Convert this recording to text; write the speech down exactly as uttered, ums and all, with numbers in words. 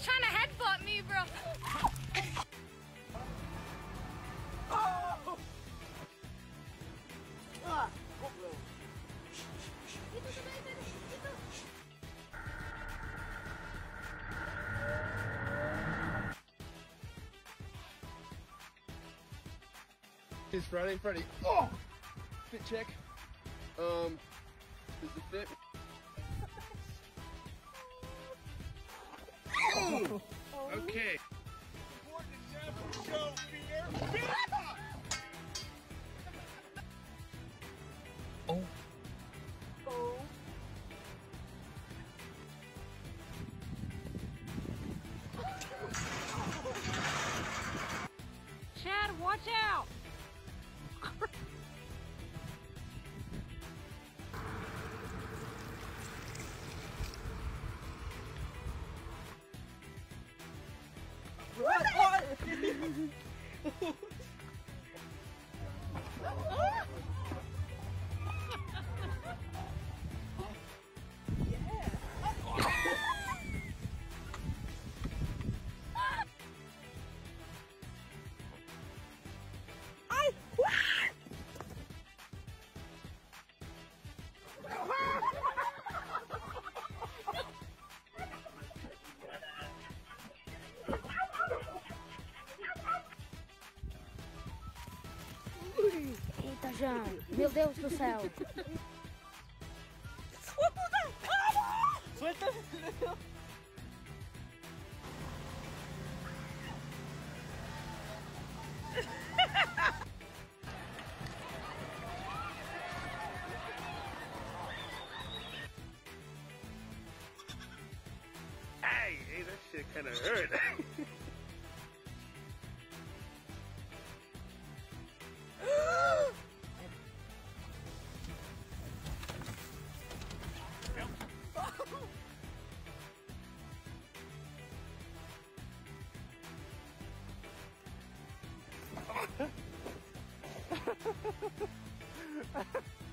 was trying to headbutt me, bro. Oh! Ah! Oh, bro. Here's Freddie, Freddie. Oh! Fit check. Um, does it fit? Oh! Okay. Important example, show fear. Oh. Oh. Chad, watch out. What? Eita, João. Meu Deus do céu. Suelta. Hey, hey, that shit kind of hurt. Ha ha ha.